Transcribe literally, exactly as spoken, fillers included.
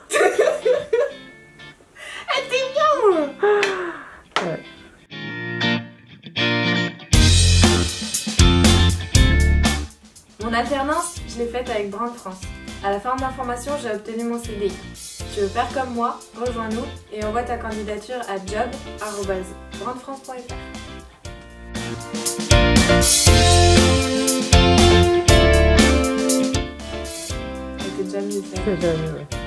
Ah, t'es bien. Ouais. Mon alternance, je l'ai faite avec Brand France. À la fin de ma formation, j'ai obtenu mon C D I. Tu veux faire comme moi? Rejoins-nous et envoie ta candidature à job arobase brand france point f r. C'était déjà mieux. C'est déjà mieux, ouais.